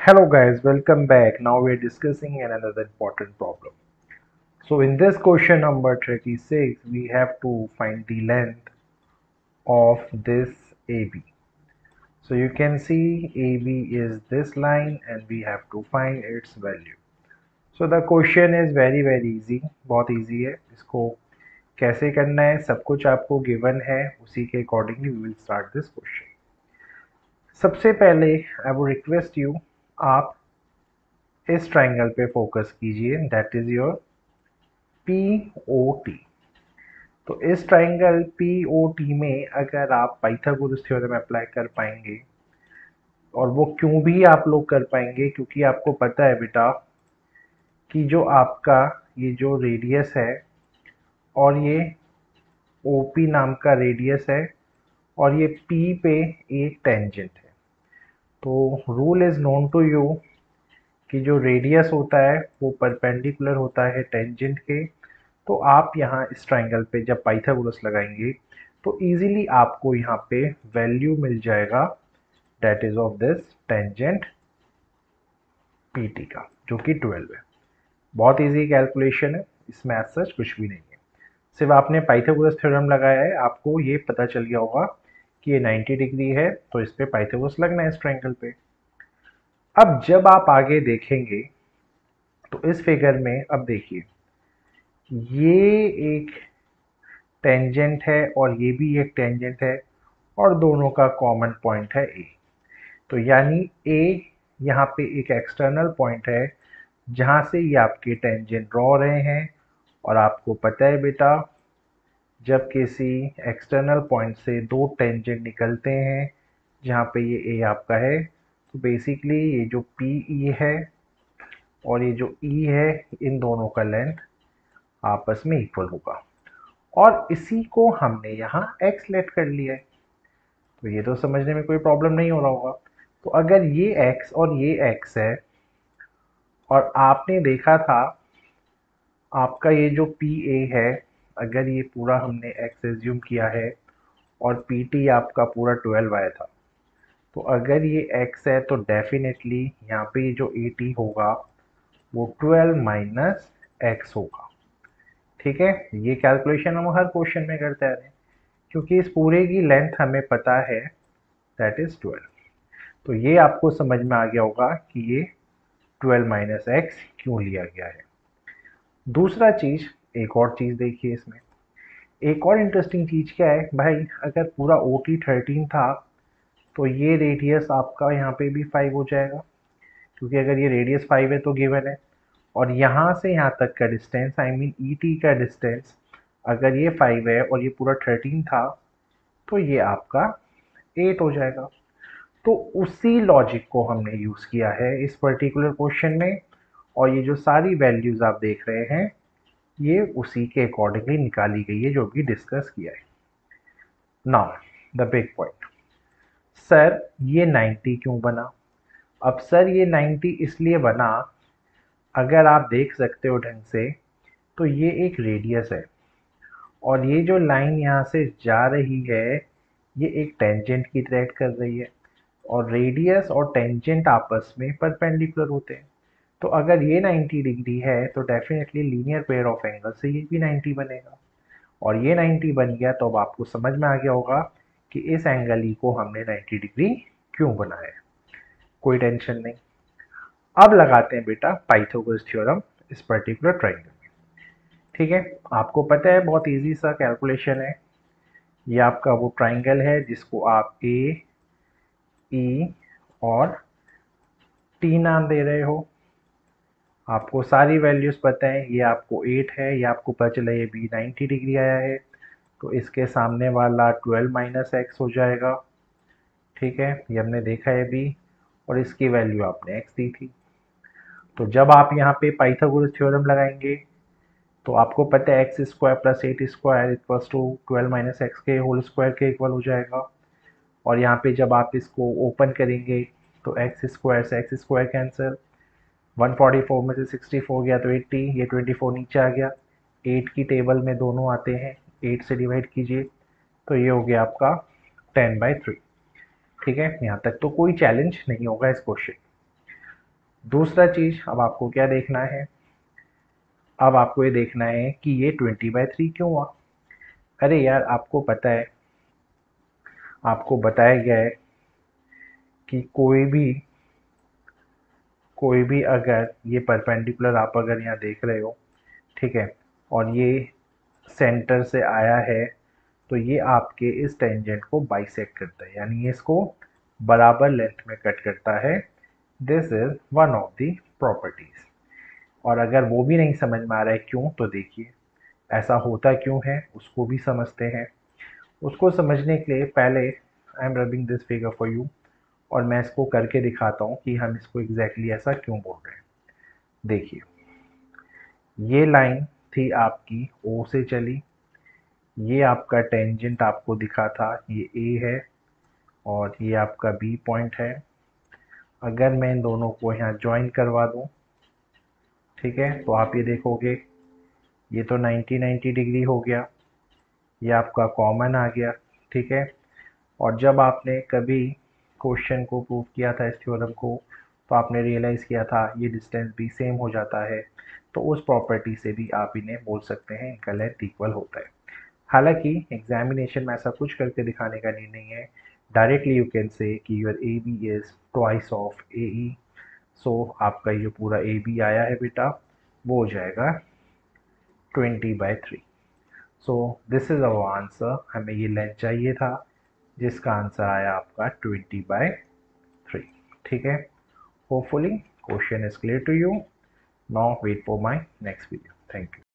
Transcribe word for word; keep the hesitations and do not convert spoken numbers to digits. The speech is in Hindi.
Hello guys, welcome back. Now we are discussing another important problem. So in this question number thirty-six, we have to find the length of this A B. So you can see A B is this line and we have to find its value. So the question is very very easy, बहुत easy है. इसको कैसे करना है सब कुछ आपको given है, उसी के accordingly we will start this question. सबसे पहले I would request you, आप इस ट्राइंगल पे फोकस कीजिए, that is your P O T. तो इस ट्राइंगल पी ओ टी में अगर आप पाइथागोरस थ्योरम अप्लाई कर पाएंगे, और वो क्यों भी आप लोग कर पाएंगे, क्योंकि आपको पता है बेटा कि जो आपका ये जो रेडियस है और ये ओ पी नाम का रेडियस है और ये P पे एक टेंजेंट है. तो rule is known to you कि जो रेडियस होता है वो परपेंडिकुलर होता है टेंजेंट के. तो आप यहाँ इस ट्राइंगल पे जब पाइथागोरस लगाएंगे तो इजीली आपको यहाँ पे वैल्यू मिल जाएगा, that is of this tangent P T का, जो कि ट्वेल्व है. बहुत इजी कैलकुलेशन है, इसमें एज सच कुछ भी नहीं है. सिर्फ आपने पाइथागोरस थ्योरम लगाया है, आपको ये पता चल गया होगा कि ये नाइन्टी डिग्री है, तो इस पे पाइथागोरस लगना है इस ट्राइंगल पे. अब जब आप आगे देखेंगे तो इस फिगर में अब देखिए, ये एक टेंजेंट है और ये भी एक टेंजेंट है और दोनों का कॉमन पॉइंट है ए. तो यानी ए यहाँ पे एक एक्सटर्नल पॉइंट है जहाँ से ये आपके टेंजेंट ड्रॉ हो रहे हैं. और आपको पता है बेटा, जब किसी एक्सटर्नल पॉइंट से दो टेंजेंट निकलते हैं जहाँ पे ये ए आपका है, तो बेसिकली ये जो पी ई है और ये जो ई है, इन दोनों का लेंथ आपस में इक्वल होगा. और इसी को हमने यहाँ x लेट कर लिया है, तो ये तो समझने में कोई प्रॉब्लम नहीं हो रहा होगा. तो अगर ये x और ये x है और आपने देखा था आपका ये जो पी ए है, अगर ये पूरा हमने x एज्यूम किया है और पी टी आपका पूरा ट्वेल्व आया था, तो अगर ये x है तो डेफिनेटली यहाँ पे ये जो ए टी होगा वो ट्वेल्व माइनस एक्स होगा. ठीक है, ये कैलकुलेशन हम हर क्वेश्चन में करते आ रहे हैं क्योंकि इस पूरे की लेंथ हमें पता है, दैट इज ट्वेल्व. तो ये आपको समझ में आ गया होगा कि ये ट्वेल्व माइनस एक्स क्यों लिया गया है. दूसरा चीज, एक और चीज देखिए इसमें, एक और इंटरेस्टिंग चीज क्या है भाई, अगर पूरा ओ टी थर्टीन था तो ये रेडियस आपका यहाँ पे भी फाइव हो जाएगा, क्योंकि अगर ये रेडियस फाइव है तो गिवन है. और यहाँ से यहाँ तक का distance, I mean E T का डिस्टेंस, अगर ये फाइव है और ये पूरा थर्टीन था तो ये आपका एट हो जाएगा. तो उसी लॉजिक को हमने यूज़ किया है इस पर्टिकुलर क्वेश्चन में, और ये जो सारी वैल्यूज़ आप देख रहे हैं ये उसी के अकॉर्डिंगली निकाली गई है जो भी डिस्कस किया है. Now the big point, sir ये नाइन्टी क्यों बना? अब सर ये नाइन्टी इसलिए बना, अगर आप देख सकते हो ढंग से, तो ये एक रेडियस है और ये जो लाइन यहाँ से जा रही है ये एक टेंजेंट की तरह कर रही है, और रेडियस और टेंजेंट आपस में परपेंडिकुलर होते हैं. तो अगर ये नाइन्टी डिग्री है तो definitely linear pair of angle से ये भी नाइन्टी बनेगा. और ये नाइन्टी बन गया तो अब आपको समझ में आ गया होगा कि इस एंगल ई को हमने नाइन्टी डिग्री क्यों बनाया है. कोई टेंशन नहीं. अब लगाते हैं बेटा पाइथागोरस थ्योरम इस पर्टिकुलर ट्राइंगल में. ठीक है, आपको पता है बहुत इजी सा कैलकुलेशन है. ये आपका वो ट्राइंगल है जिसको आप ए ई और टी नाम दे रहे हो. आपको सारी वैल्यूज पता है, ये आपको एट है, ये आपको पता चला ये बी नाइन्टी डिग्री आया है, तो इसके सामने वाला ट्वेल्व माइनस एक्स हो जाएगा. ठीक है, ये हमने देखा है बी, और इसकी वैल्यू आपने एक्स दी थी. तो जब आप यहाँ पे पाइथागोरस थ्योरम लगाएंगे तो आपको पता है x square plus eight square equals to twelve minus x के होल स्क्वायर के इक्वल हो जाएगा. और यहाँ पे जब आप इसको ओपन करेंगे तो एक्स स्क्वायर से x square cancel, one forty four में से सिक्सटी फोर गया तो एट्टी, ये ट्वेंटी फोर नीचे आ गया. एट की टेबल में दोनों आते हैं, एट से डिवाइड कीजिए तो ये हो गया आपका टेन बाई थ्री. ठीक है, यहाँ तक तो कोई चैलेंज नहीं होगा इस क्वेश्चन. दूसरा चीज, अब आपको क्या देखना है, अब आपको ये देखना है कि ये ट्वेंटी बाई थ्री क्यों हुआ। अरे यार, आपको पता है, आपको बताया गया है कि कोई भी कोई भी अगर ये परपेंडिकुलर आप अगर यहाँ देख रहे हो, ठीक है, और ये सेंटर से आया है, तो ये आपके इस टेंजेंट को बाइसेक्ट करता है, यानी ये इसको बराबर लेंथ में कट करता है। This is one of the properties. और अगर वो भी नहीं समझ में आ रहा है क्यों, तो देखिए ऐसा होता क्यों है उसको भी समझते हैं। उसको समझने के लिए पहले I am rubbing this figure for you, और मैं इसको करके दिखाता हूँ कि हम इसको एग्जैक्टली exactly ऐसा क्यों बोल रहे हैं। देखिए, ये लाइन थी आपकी ओ से चली, ये आपका टेंजेंट आपको दिखा था, ये ए है और ये आपका बी पॉइंट है। अगर मैं इन दोनों को यहाँ ज्वाइन करवा दूँ, ठीक है, तो आप ये देखोगे ये तो नाइन्टी नाइन्टी डिग्री हो गया, ये आपका कॉमन आ गया, ठीक है। और जब आपने कभी क्वेश्चन को प्रूव किया था इस थ्योरम को, तो आपने रियलाइज़ किया था ये डिस्टेंस भी सेम हो जाता है, तो उस प्रॉपर्टी से भी आप इन्हें बोल सकते हैं इनका लेंथ इक्वल होता है। हालांकि एग्जामिनेशन में ऐसा कुछ करके दिखाने का नहीं नहीं है, डायरेक्टली यू कैन से कि your A B is twice of A E. So आपका ये पूरा ए बी आया है बेटा, वो हो जाएगा twenty by three. So this is our answer, हमें ये लेंथ चाहिए था जिसका आंसर आया आपका ट्वेंटी बाई थ्री, ठीक है। Hopefully question is clear to you. Now wait for my next video. Thank you.